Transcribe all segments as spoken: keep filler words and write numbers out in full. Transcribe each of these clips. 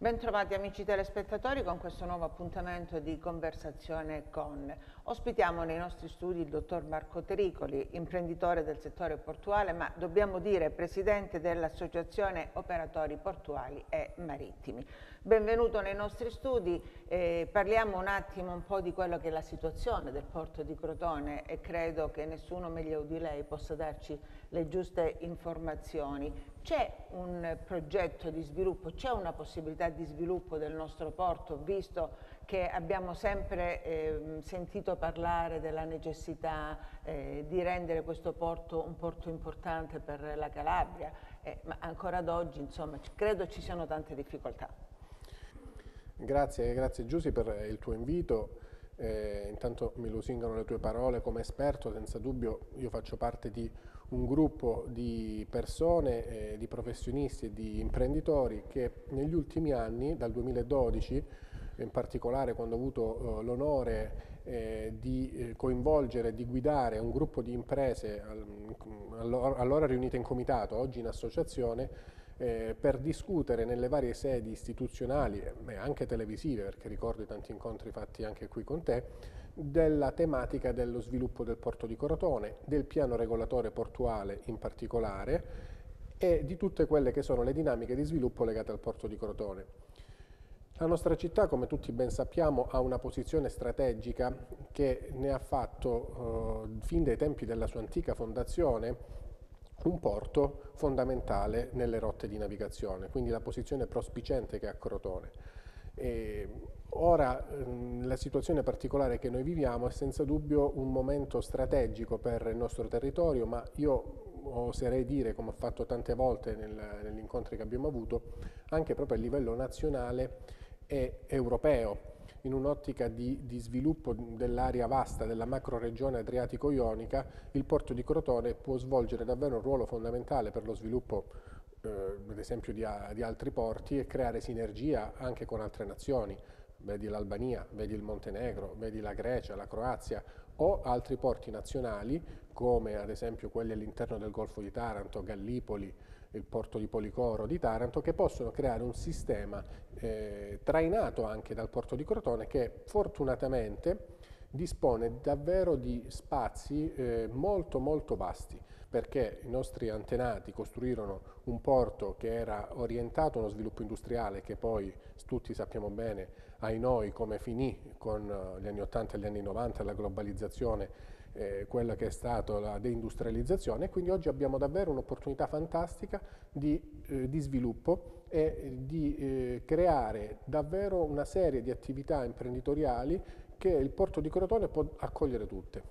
Bentrovati amici telespettatori con questo nuovo appuntamento di Conversazione con. Ospitiamo nei nostri studi il dottor Marco Tericoli, imprenditore del settore portuale, ma dobbiamo dire presidente dell'Associazione Operatori Portuali e Marittimi. Benvenuto nei nostri studi, eh, parliamo un attimo un po' di quello che è la situazione del porto di Crotone e credo che nessuno meglio di lei possa darci le giuste informazioni. C'è un progetto di sviluppo, c'è una possibilità di sviluppo del nostro porto, visto che abbiamo sempre eh, sentito parlare della necessità eh, di rendere questo porto un porto importante per la Calabria, eh, ma ancora ad oggi insomma credo ci siano tante difficoltà. Grazie, grazie Giusy per il tuo invito. Eh, intanto mi lusingano le tue parole come esperto, senza dubbio io faccio parte di un gruppo di persone, eh, di professionisti e di imprenditori che negli ultimi anni, dal duemiladodici, in particolare quando ho avuto eh, l'onore eh, di eh, coinvolgere e di guidare un gruppo di imprese all allora riunite in comitato, oggi in associazione, Eh, per discutere nelle varie sedi istituzionali e anche televisive, perché ricordo i tanti incontri fatti anche qui con te, della tematica dello sviluppo del porto di Crotone, del piano regolatore portuale in particolare e di tutte quelle che sono le dinamiche di sviluppo legate al porto di Crotone. La nostra città, come tutti ben sappiamo, ha una posizione strategica che ne ha fatto, eh, fin dai tempi della sua antica fondazione, un porto fondamentale nelle rotte di navigazione, quindi la posizione prospicente che ha Crotone. E ora ehm, la situazione particolare che noi viviamo è senza dubbio un momento strategico per il nostro territorio, ma io oserei dire, come ho fatto tante volte nel, negli incontri che abbiamo avuto, anche proprio a livello nazionale e europeo, in un'ottica di, di sviluppo dell'area vasta della macroregione adriatico-ionica. Il porto di Crotone può svolgere davvero un ruolo fondamentale per lo sviluppo, eh, ad esempio, di, di altri porti e creare sinergia anche con altre nazioni. Vedi l'Albania, vedi il Montenegro, vedi la Grecia, la Croazia o altri porti nazionali come ad esempio quelli all'interno del Golfo di Taranto, Gallipoli, il porto di Policoro di Taranto, che possono creare un sistema eh, trainato anche dal porto di Crotone che fortunatamente dispone davvero di spazi eh, molto molto vasti, perché i nostri antenati costruirono un porto che era orientato a uno sviluppo industriale che poi tutti sappiamo bene, ai noi, come finì con gli anni ottanta e gli anni novanta, la globalizzazione, eh, quella che è stata la deindustrializzazione, e quindi oggi abbiamo davvero un'opportunità fantastica di, eh, di sviluppo e di eh, creare davvero una serie di attività imprenditoriali che il porto di Crotone può accogliere tutte.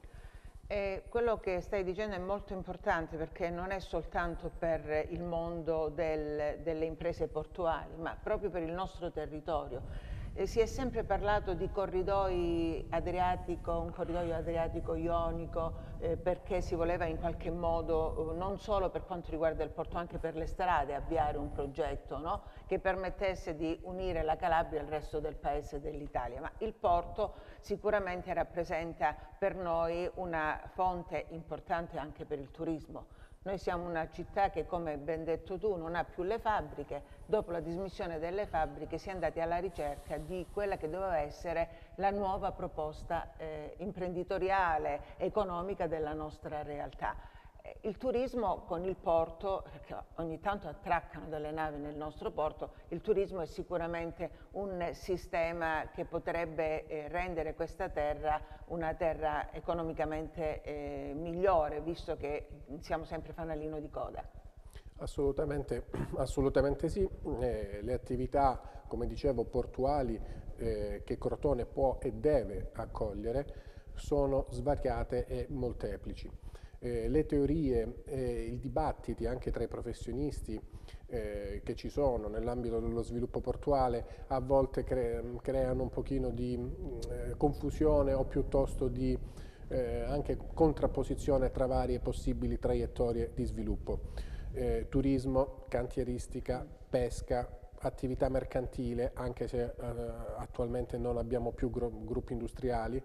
E quello che stai dicendo è molto importante perché non è soltanto per il mondo del, delle imprese portuali, ma proprio per il nostro territorio. Eh, si è sempre parlato di corridoi adriatico, un corridoio adriatico-ionico, eh, perché si voleva in qualche modo, eh, non solo per quanto riguarda il porto, anche per le strade, avviare un progetto, no? Che permettesse di unire la Calabria al resto del paese dell'Italia. Ma il porto sicuramente rappresenta per noi una fonte importante anche per il turismo. Noi siamo una città che, come ben detto tu, non ha più le fabbriche. Dopo la dismissione delle fabbriche si è andati alla ricerca di quella che doveva essere la nuova proposta eh, imprenditoriale, economica della nostra realtà. Il turismo con il porto, perché ogni tanto attraccano delle navi nel nostro porto, il turismo è sicuramente un sistema che potrebbe eh, rendere questa terra una terra economicamente eh, migliore, visto che siamo sempre fanalino di coda. Assolutamente, assolutamente sì. Eh, le attività, come dicevo, portuali eh, che Crotone può e deve accogliere sono svariate e molteplici. Eh, le teorie e i dibattiti anche tra i professionisti eh, che ci sono nell'ambito dello sviluppo portuale a volte cre creano un pochino di eh, confusione o piuttosto di eh, anche contrapposizione tra varie possibili traiettorie di sviluppo. Eh, turismo, cantieristica, pesca, attività mercantile, anche se eh, attualmente non abbiamo più gruppi industriali,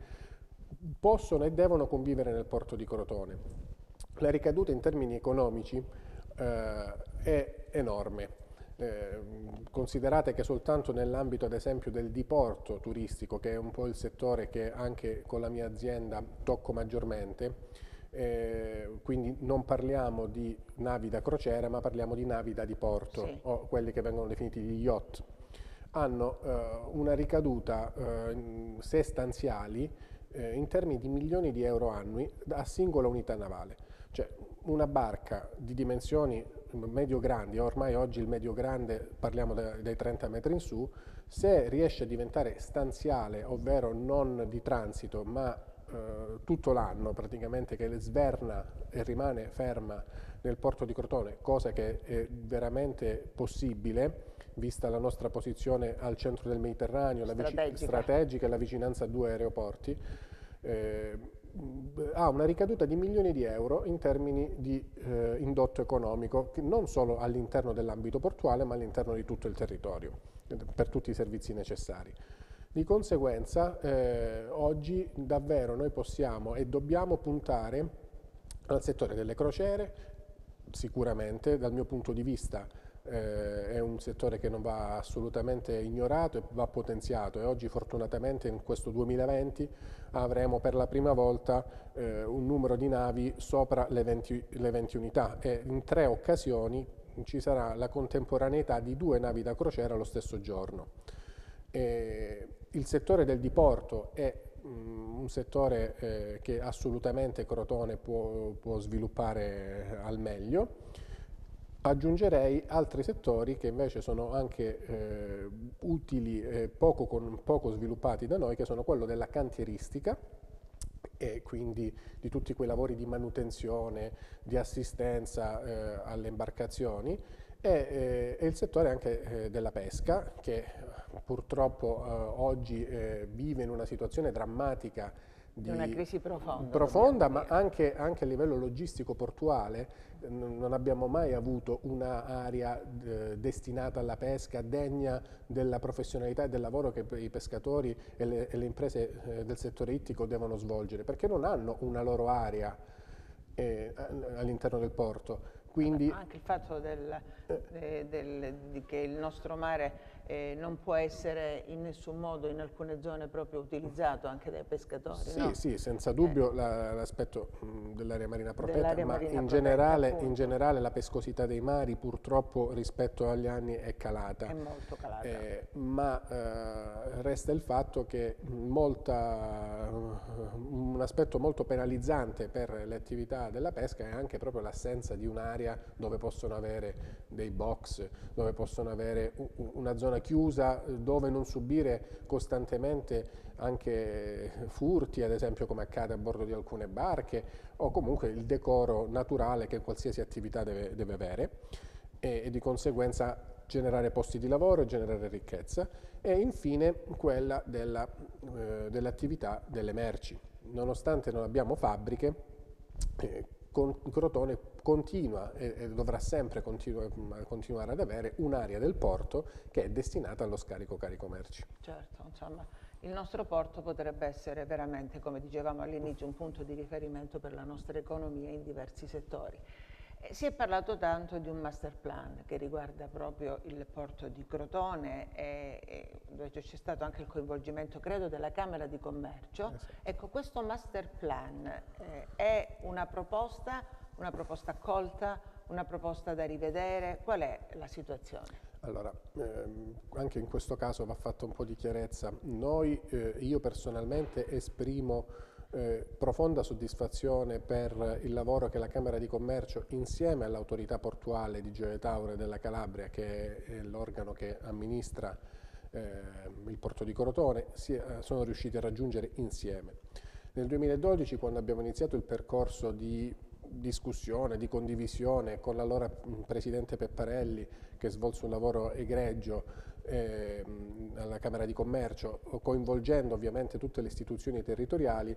possono e devono convivere nel porto di Crotone. La ricaduta in termini economici eh, è enorme. Eh, considerate che soltanto nell'ambito ad esempio del diporto turistico, che è un po' il settore che anche con la mia azienda tocco maggiormente, eh, quindi non parliamo di navi da crociera ma parliamo di navi da diporto, sì, o quelli che vengono definiti gli yacht, hanno eh, una ricaduta eh, se stanziali eh, in termini di milioni di euro annui a singola unità navale. Cioè una barca di dimensioni medio-grandi, ormai oggi il medio-grande parliamo dei trenta metri in su, se riesce a diventare stanziale, ovvero non di transito, ma eh, tutto l'anno praticamente, che sverna e rimane ferma nel porto di Crotone, cosa che è veramente possibile, vista la nostra posizione al centro del Mediterraneo, la strategica, strategica e la vicinanza a due aeroporti, eh, ha una ricaduta di milioni di euro in termini di eh, indotto economico, non solo all'interno dell'ambito portuale ma all'interno di tutto il territorio, per tutti i servizi necessari. Di conseguenza eh, oggi davvero noi possiamo e dobbiamo puntare al settore delle crociere. Sicuramente dal mio punto di vista eh, è un settore che non va assolutamente ignorato e va potenziato, e oggi fortunatamente in questo duemilaventi avremo per la prima volta eh, un numero di navi sopra le venti, le venti unità, e in tre occasioni ci sarà la contemporaneità di due navi da crociera lo stesso giorno. E il settore del diporto è um, un settore eh, che assolutamente Crotone può, può sviluppare al meglio. Aggiungerei altri settori che invece sono anche eh, utili e poco, con, poco sviluppati da noi, che sono quello della cantieristica, e quindi di tutti quei lavori di manutenzione, di assistenza eh, alle imbarcazioni, e, eh, e il settore anche eh, della pesca, che purtroppo eh, oggi eh, vive in una situazione drammatica di una crisi profonda, profonda ma anche, anche a livello logistico portuale. Non abbiamo mai avuto un'area eh, destinata alla pesca degna della professionalità e del lavoro che i pescatori e le, e le imprese eh, del settore ittico devono svolgere, perché non hanno una loro area eh, all'interno del porto. Quindi, anche il fatto del, eh, del, di che il nostro mare eh, non può essere in nessun modo in alcune zone proprio utilizzato anche dai pescatori. Sì, no? sì, senza dubbio eh. l'aspetto dell'area marina protetta, ma marina in, protetta, generale, in generale la pescosità dei mari purtroppo rispetto agli anni è calata. È molto calata. Eh, ma eh, resta il fatto che molta, un aspetto molto penalizzante per le attività della pesca è anche proprio l'assenza di un'area dove possono avere dei box, dove possono avere una zona chiusa, dove non subire costantemente anche furti, ad esempio come accade a bordo di alcune barche, o comunque il decoro naturale che qualsiasi attività deve, deve avere, e, e di conseguenza generare posti di lavoro e generare ricchezza. E infine quella della, eh, dell'attività delle merci. Nonostante non abbiamo fabbriche, eh, Con, Crotone continua e, e dovrà sempre continu continuare ad avere un'area del porto che è destinata allo scarico carico merci. Certo, insomma, il nostro porto potrebbe essere veramente, come dicevamo all'inizio, un punto di riferimento per la nostra economia in diversi settori. Eh, si è parlato tanto di un master plan che riguarda proprio il porto di Crotone, e, e dove c'è stato anche il coinvolgimento, credo, della Camera di Commercio. Esatto. Ecco, questo master plan eh, è una proposta, una proposta accolta, una proposta da rivedere? Qual è la situazione? Allora, ehm, anche in questo caso va fatta un po' di chiarezza. Noi, eh, io personalmente esprimo Eh, profonda soddisfazione per il lavoro che la Camera di Commercio, insieme all'autorità portuale di Gioia Tauro e della Calabria, che è l'organo che amministra eh, il porto di Crotone, si, eh, sono riusciti a raggiungere insieme. Nel duemiladodici, quando abbiamo iniziato il percorso di discussione, di condivisione con l'allora Presidente Pepparelli, che svolse un lavoro egregio Eh, alla Camera di Commercio, coinvolgendo ovviamente tutte le istituzioni territoriali,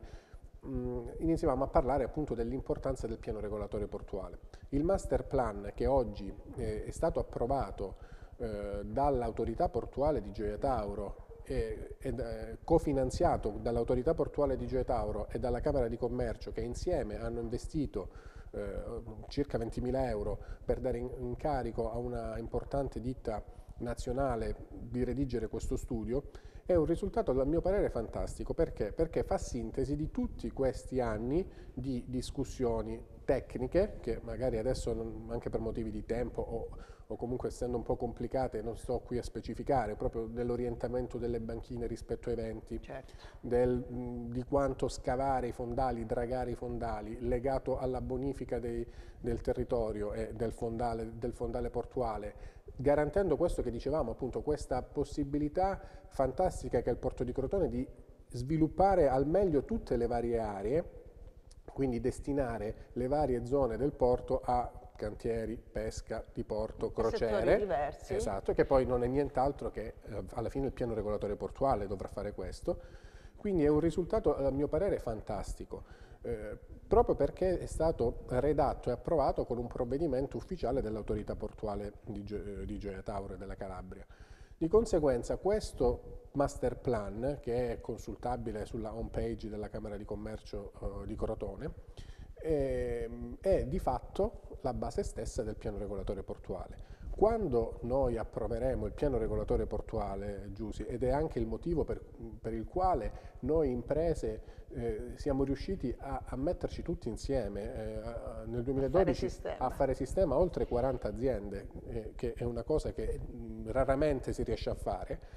mh, iniziavamo a parlare appunto dell'importanza del piano regolatorio portuale. Il master plan, che oggi eh, è stato approvato eh, dall'autorità portuale di Gioia Tauro e, ed, eh, cofinanziato dall'autorità portuale di Gioia Tauro e dalla Camera di Commercio, che insieme hanno investito eh, circa ventimila euro per dare in, in carico a una importante ditta nazionale di redigere questo studio, è un risultato a mio parere fantastico. Perché? Perché fa sintesi di tutti questi anni di discussioni tecniche, che magari adesso non, anche per motivi di tempo o, o comunque essendo un po' complicate non sto qui a specificare, proprio dell'orientamento delle banchine rispetto ai venti, certo. del, di quanto scavare i fondali, dragare i fondali, legato alla bonifica dei, del territorio e del fondale, del fondale portuale, garantendo questo che dicevamo, appunto, questa possibilità fantastica che ha il Porto di Crotone di sviluppare al meglio tutte le varie aree, quindi destinare le varie zone del porto a cantieri, pesca, diporto, crociere, diversi. Esatto, che poi non è nient'altro che eh, alla fine il piano regolatore portuale dovrà fare questo. Quindi è un risultato a mio parere fantastico, eh, proprio perché è stato redatto e approvato con un provvedimento ufficiale dell'autorità portuale di, Gio di Gioia Tauro e della Calabria. Di conseguenza questo master plan, che è consultabile sulla home page della Camera di Commercio eh, di Crotone, è, è di fatto la base stessa del piano regolatore portuale. Quando noi approveremo il piano regolatore portuale, Giusy, ed è anche il motivo per, per il quale noi imprese eh, siamo riusciti a, a metterci tutti insieme eh, a, nel duemiladodici a fare, a fare sistema oltre quaranta aziende, eh, che è una cosa che mh, raramente si riesce a fare,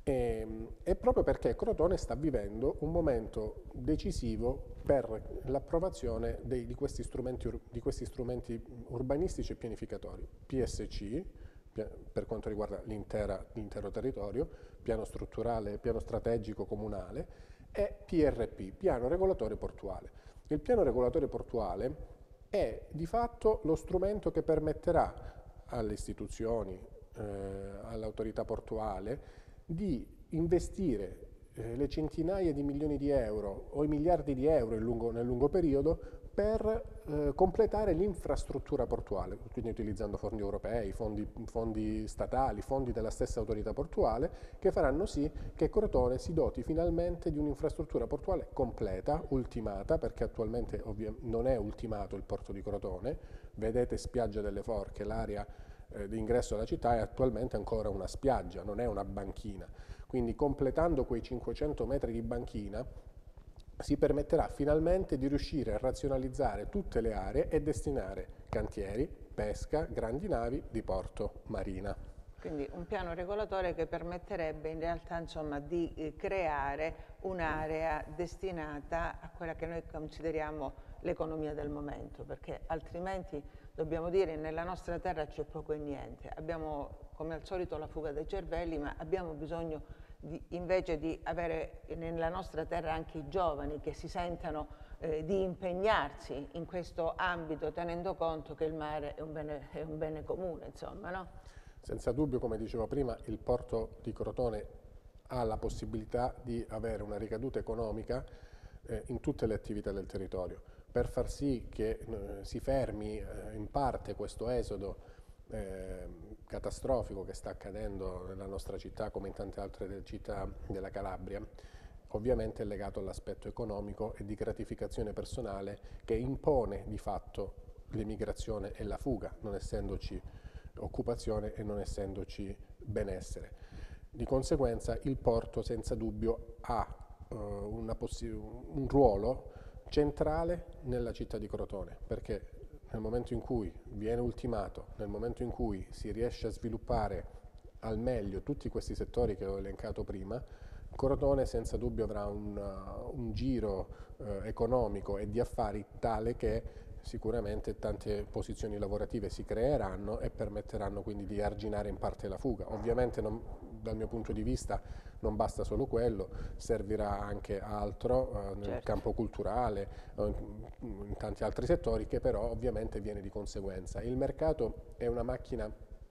e, è proprio perché Crotone sta vivendo un momento decisivo per l'approvazione di, di, questi strumenti, di questi strumenti urbanistici e pianificatori, P S C per quanto riguarda l'intero territorio, piano strutturale, piano strategico comunale, e P R P, piano regolatore portuale. Il piano regolatore portuale è di fatto lo strumento che permetterà alle istituzioni, eh, all'autorità portuale, di investire eh, le centinaia di milioni di euro o i miliardi di euro lungo, nel lungo periodo per eh, completare l'infrastruttura portuale, quindi utilizzando fondi europei, fondi, fondi statali, fondi della stessa autorità portuale, che faranno sì che Crotone si doti finalmente di un'infrastruttura portuale completa, ultimata, perché attualmente non è ultimato il porto di Crotone. Vedete Spiaggia delle Forche, l'area eh, di ingresso alla città è attualmente ancora una spiaggia, non è una banchina. Quindi completando quei cinquecento metri di banchina si permetterà finalmente di riuscire a razionalizzare tutte le aree e destinare cantieri, pesca, grandi navi, diporto, marina. Quindi un piano regolatore che permetterebbe in realtà, insomma, di eh, creare un'area destinata a quella che noi consideriamo l'economia del momento, perché altrimenti dobbiamo dire nella nostra terra c'è poco e niente. Abbiamo come al solito la fuga dei cervelli, ma abbiamo bisogno di, invece di avere nella nostra terra anche i giovani che si sentano eh, di impegnarsi in questo ambito, tenendo conto che il mare è un bene, è un bene comune, insomma, no? Senza dubbio, come dicevo prima, il porto di Crotone ha la possibilità di avere una ricaduta economica eh, in tutte le attività del territorio, per far sì che eh, si fermi eh, in parte questo esodo eh, catastrofico che sta accadendo nella nostra città come in tante altre città della Calabria. Ovviamente è legato all'aspetto economico e di gratificazione personale che impone di fatto l'emigrazione e la fuga, non essendoci occupazione e non essendoci benessere. Di conseguenza il porto senza dubbio ha uh, una un ruolo centrale nella città di Crotone, perché nel momento in cui viene ultimato, nel momento in cui si riesce a sviluppare al meglio tutti questi settori che ho elencato prima, Crotone senza dubbio avrà un, uh, un giro uh, economico e di affari tale che sicuramente tante posizioni lavorative si creeranno e permetteranno quindi di arginare in parte la fuga. Ovviamente non, dal mio punto di vista non basta solo quello, servirà anche altro eh, nel certo. campo culturale, eh, in, in tanti altri settori, che però ovviamente viene di conseguenza. Il mercato è una macchina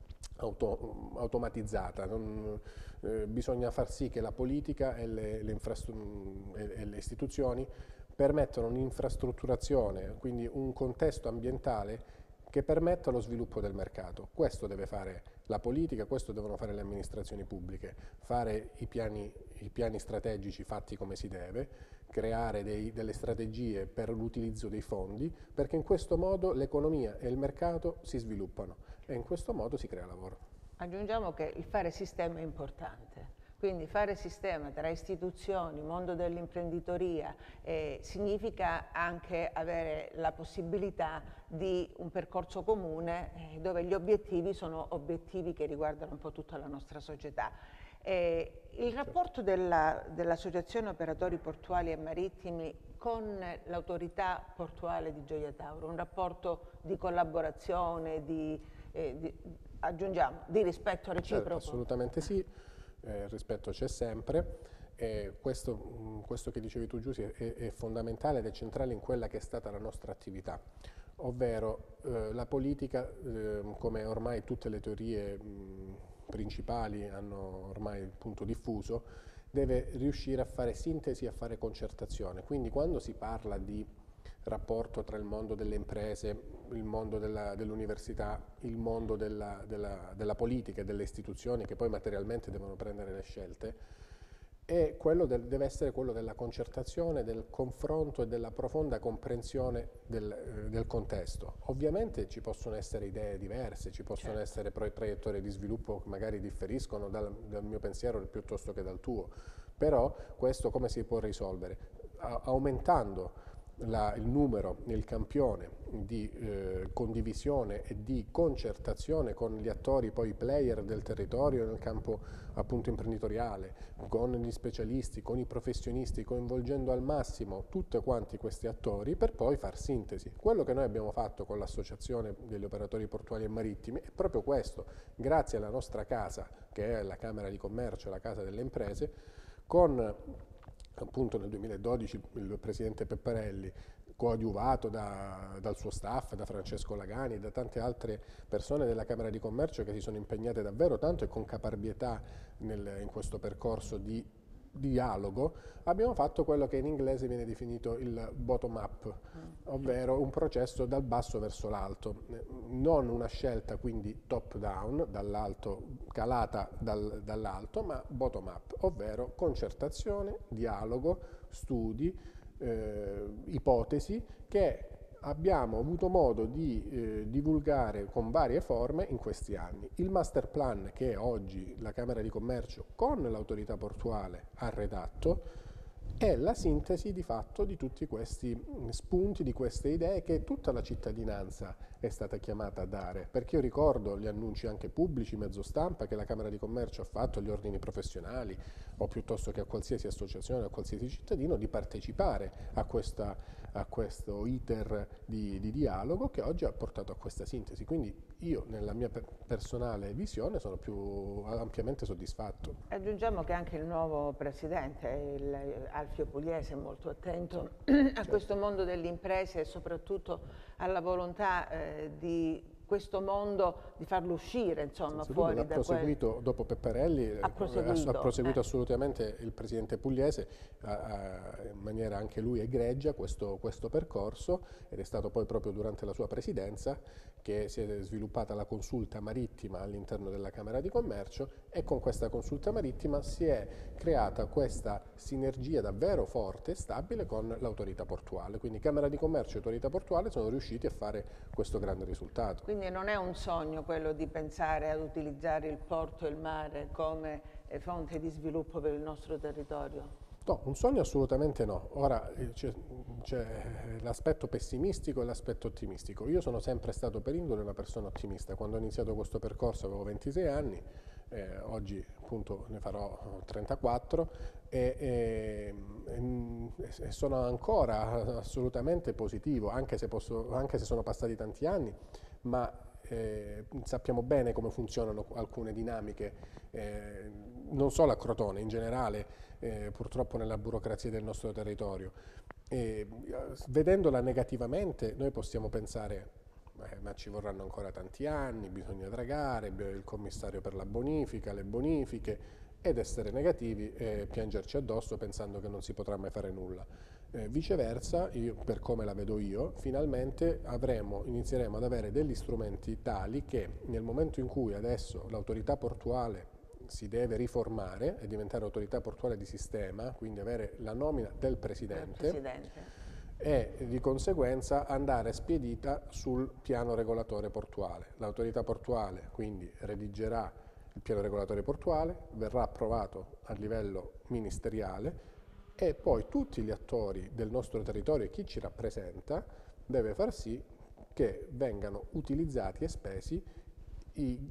auto, automatizzata, non, eh, bisogna far sì che la politica e le, le, e, e le istituzioni permettono un'infrastrutturazione, quindi un contesto ambientale che permetta lo sviluppo del mercato. Questo deve fare la politica, questo devono fare le amministrazioni pubbliche, fare i piani, i piani strategici fatti come si deve, creare dei, delle strategie per l'utilizzo dei fondi, perché in questo modo l'economia e il mercato si sviluppano e in questo modo si crea lavoro. Aggiungiamo che il fare sistema è importante. Quindi fare sistema tra istituzioni, mondo dell'imprenditoria, eh, significa anche avere la possibilità di un percorso comune eh, dove gli obiettivi sono obiettivi che riguardano un po' tutta la nostra società. Eh, il rapporto della, dell'Associazione Operatori Portuali e Marittimi con l'autorità portuale di Gioia Tauro, un rapporto di collaborazione, di, eh, di, aggiungiamo, di rispetto reciproco? Certo, assolutamente sì. Eh, il rispetto c'è sempre, e questo, mh, questo che dicevi tu Giusy è, è fondamentale ed è centrale in quella che è stata la nostra attività, ovvero eh, la politica, eh, come ormai tutte le teorie mh, principali hanno ormai il punto diffuso, deve riuscire a fare sintesi, a fare concertazione. Quindi quando si parla di rapporto tra il mondo delle imprese, il mondo dell'università, il mondo della, della, della politica e delle istituzioni che poi materialmente devono prendere le scelte, e quello del, deve essere quello della concertazione, del confronto e della profonda comprensione del, eh, del contesto. Ovviamente ci possono essere idee diverse, ci possono certo. essere traiettorie di sviluppo che magari differiscono dal, dal mio pensiero piuttosto che dal tuo, però questo come si può risolvere? A, aumentando La, il numero, il campione di eh, condivisione e di concertazione con gli attori, poi i player del territorio nel campo appunto imprenditoriale, con gli specialisti, con i professionisti, coinvolgendo al massimo tutti quanti questi attori per poi far sintesi. Quello che noi abbiamo fatto con l'Associazione degli Operatori Portuali e Marittimi è proprio questo, grazie alla nostra casa, che è la Camera di Commercio, la Casa delle Imprese, con appunto nel duemiladodici il presidente Pepparelli, coadiuvato da, dal suo staff, da Francesco Lagani e da tante altre persone della Camera di Commercio che si sono impegnate davvero tanto e con caparbietà nel, in questo percorso di dialogo, abbiamo fatto quello che in inglese viene definito il bottom up, ovvero un processo dal basso verso l'alto, non una scelta quindi top down, dall'alto, calata dal, dall'alto, ma bottom up, ovvero concertazione, dialogo, studi, eh, ipotesi che abbiamo avuto modo di eh, divulgare con varie forme in questi anni. Il master plan che oggi la Camera di Commercio con l'autorità portuale ha redatto è la sintesi di fatto di tutti questi spunti, di queste idee che tutta la cittadinanza è stata chiamata a dare, perché io ricordo gli annunci anche pubblici, mezzo stampa, che la Camera di Commercio ha fatto agli ordini professionali o piuttosto che a qualsiasi associazione o a qualsiasi cittadino di partecipare a, questa, a questo iter di, di dialogo che oggi ha portato a questa sintesi. Quindi io nella mia personale visione sono più ampiamente soddisfatto. Aggiungiamo che anche il nuovo presidente, il Alfio Pugliese, è molto attento sì, a certo. questo mondo delle imprese e soprattutto alla volontà eh, di questo mondo di farlo uscire, insomma, Senza fuori dubbio, da l'ha proseguito quel... dopo Pepparelli, ha proseguito, ha proseguito eh. assolutamente il presidente Pugliese a, a, in maniera anche lui egregia questo, questo percorso, ed è stato poi proprio durante la sua presidenza che si è sviluppata la consulta marittima all'interno della Camera di Commercio, e con questa consulta marittima si è creata questa sinergia davvero forte e stabile con l'autorità portuale, quindi Camera di Commercio e autorità portuale sono riusciti a fare questo grande risultato. Quindi non è un sogno quello di pensare ad utilizzare il porto e il mare come fonte di sviluppo per il nostro territorio? No, un sogno assolutamente no. Ora c'è, l'aspetto pessimistico e l'aspetto ottimistico. Io sono sempre stato per indole una persona ottimista. Quando ho iniziato questo percorso avevo ventisei anni, eh, oggi appunto ne farò trentaquattro e, e, e sono ancora assolutamente positivo, anche se, posso, anche se sono passati tanti anni, ma eh, sappiamo bene come funzionano alcune dinamiche, eh, non solo a Crotone, in generale. Eh, purtroppo nella burocrazia del nostro territorio. E, vedendola negativamente noi possiamo pensare eh, ma ci vorranno ancora tanti anni, bisogna dragare, il commissario per la bonifica, le bonifiche, ed essere negativi e piangerci addosso pensando che non si potrà mai fare nulla. Eh, viceversa, io, per come la vedo io, finalmente avremo, inizieremo ad avere degli strumenti tali che nel momento in cui adesso l'autorità portuale si deve riformare e diventare autorità portuale di sistema, quindi avere la nomina del presidente, Presidente. e di conseguenza andare spedita sul piano regolatore portuale. L'autorità portuale quindi redigerà il piano regolatore portuale, verrà approvato a livello ministeriale e poi tutti gli attori del nostro territorio e chi ci rappresenta deve far sì che vengano utilizzati e spesi i,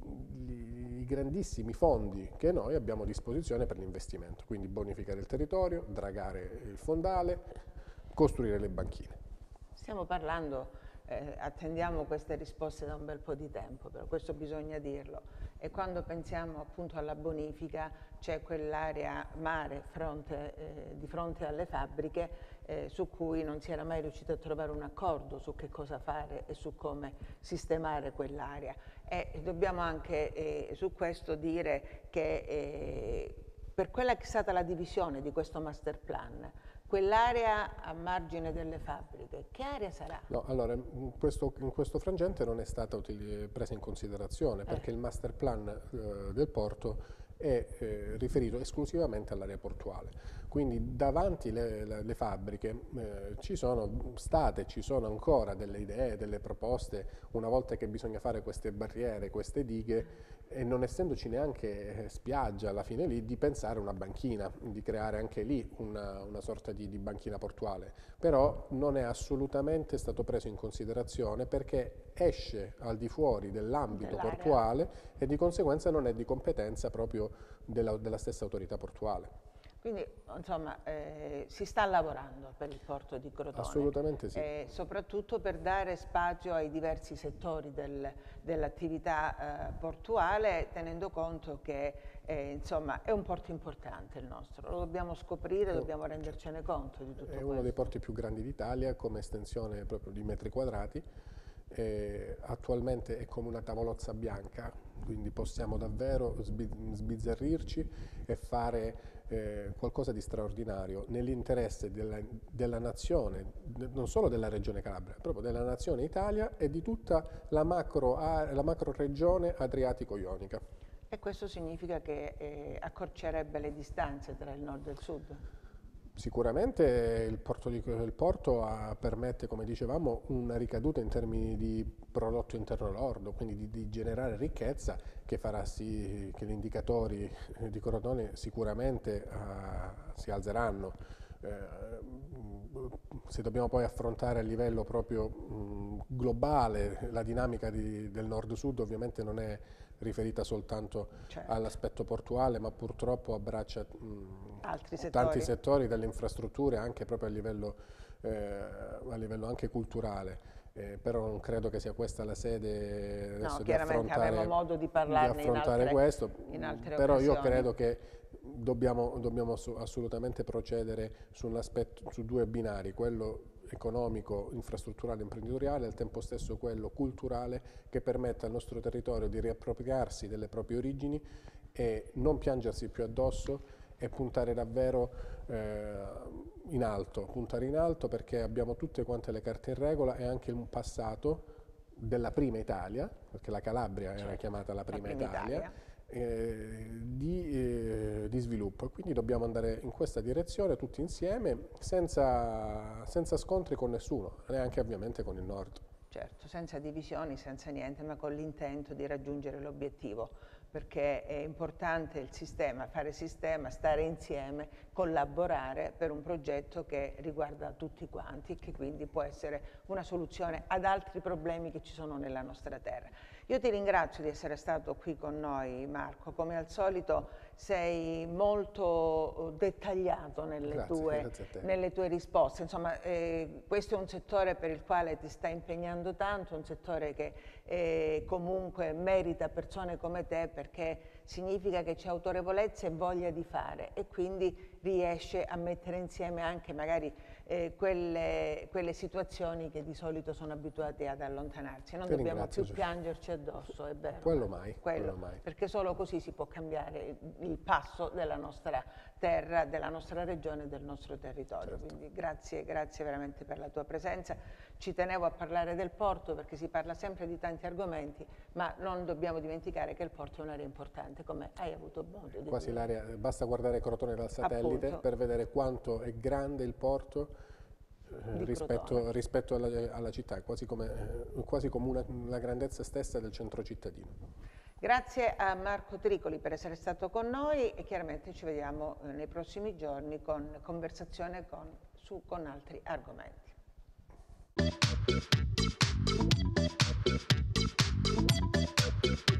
i grandissimi fondi che noi abbiamo a disposizione per l'investimento, quindi bonificare il territorio, dragare il fondale, costruire le banchine. Stiamo parlando, eh, attendiamo queste risposte da un bel po' di tempo, però questo bisogna dirlo. E quando pensiamo appunto alla bonifica c'è quell'area mare fronte, eh, di fronte alle fabbriche eh, su cui non si era mai riuscito a trovare un accordo su che cosa fare e su come sistemare quell'area. E dobbiamo anche eh, su questo dire che eh, per quella che è stata la divisione di questo master plan, quell'area a margine delle fabbriche, che area sarà? No, allora, in questo, in questo frangente non è stata presa in considerazione perché Eh. il master plan eh, del porto è eh, riferito esclusivamente all'area portuale. Quindi davanti le, le, le fabbriche eh, ci sono state, ci sono ancora delle idee, delle proposte, una volta che bisogna fare queste barriere, queste dighe, e non essendoci neanche spiaggia alla fine lì, di pensare a una banchina, di creare anche lì una, una sorta di, di banchina portuale. Però non è assolutamente stato preso in considerazione perché esce al di fuori dell'ambito portuale e di conseguenza non è di competenza proprio della, della stessa autorità portuale. Quindi insomma eh, si sta lavorando per il porto di Crotone. Assolutamente sì. Eh, soprattutto per dare spazio ai diversi settori del, dell'attività eh, portuale, tenendo conto che eh, insomma è un porto importante il nostro, lo dobbiamo scoprire, no, dobbiamo rendercene conto di tutto è questo. È uno dei porti più grandi d'Italia come estensione proprio di metri quadrati. Eh, attualmente è come una tavolozza bianca, quindi possiamo davvero sbizzarrirci e fare eh, qualcosa di straordinario nell'interesse della, della nazione, non solo della regione Calabria, proprio della nazione Italia e di tutta la macro, la macro regione adriatico-ionica. E questo significa che eh, accorcerebbe le distanze tra il nord e il sud? Sicuramente il porto, di, il porto ha, permette, come dicevamo, una ricaduta in termini di prodotto interno lordo, quindi di, di generare ricchezza che farà sì che gli indicatori di Crotone sicuramente uh, si alzeranno. Uh, se dobbiamo poi affrontare a livello proprio um, globale la dinamica di, del nord-sud, ovviamente non è riferita soltanto certo. all'aspetto portuale, ma purtroppo abbraccia mh, Altri settori. tanti settori, dalle infrastrutture anche proprio a livello, eh, a livello anche culturale. Eh, però non credo che sia questa la sede adesso no, di affrontare, avremo modo di parlarne di affrontare in altre, questo, in altre però occasioni. Io credo che dobbiamo, dobbiamo assolutamente procedere su, un aspetto, su due binari, quello economico, infrastrutturale, imprenditoriale e al tempo stesso quello culturale che permetta al nostro territorio di riappropriarsi delle proprie origini e non piangersi più addosso e puntare davvero eh, in alto, puntare in alto perché abbiamo tutte quante le carte in regola e anche un passato della prima Italia, perché la Calabria certo, era chiamata la prima, la prima Italia, Italia. Eh, di, eh, di sviluppo, quindi dobbiamo andare in questa direzione tutti insieme senza, senza scontri con nessuno, neanche ovviamente con il nord. Certo, senza divisioni, senza niente, ma con l'intento di raggiungere l'obiettivo, perché è importante il sistema, fare sistema, stare insieme, collaborare per un progetto che riguarda tutti quanti e che quindi può essere una soluzione ad altri problemi che ci sono nella nostra terra. Io ti ringrazio di essere stato qui con noi, Marco. Come al solito sei molto dettagliato nelle, grazie, tue, grazie nelle tue risposte. Insomma, eh, questo è un settore per il quale ti stai impegnando tanto, un settore che eh, comunque merita persone come te perché significa che c'è autorevolezza e voglia di fare e quindi riesce a mettere insieme anche magari eh, quelle, quelle situazioni che di solito sono abituati ad allontanarsi. Non Ti dobbiamo più Giuseppe. piangerci addosso, è vero. Quello mai, quello, quello mai. Perché solo così si può cambiare il passo della nostra terra, della nostra regione, del nostro territorio. Certo. Quindi grazie, grazie veramente per la tua presenza. Ci tenevo a parlare del porto perché si parla sempre di tanti argomenti, ma non dobbiamo dimenticare che il porto è un'area importante, come hai avuto modo di Quasi dire. l'area, basta guardare Crotone dal satellite Appunto. per vedere quanto è grande il porto eh, rispetto, rispetto alla, alla città, quasi come, eh, quasi come una, la grandezza stessa del centro cittadino. Grazie a Marco Tricoli per essere stato con noi e chiaramente ci vediamo eh, nei prossimi giorni con conversazione con, su, con altri argomenti. Thank you.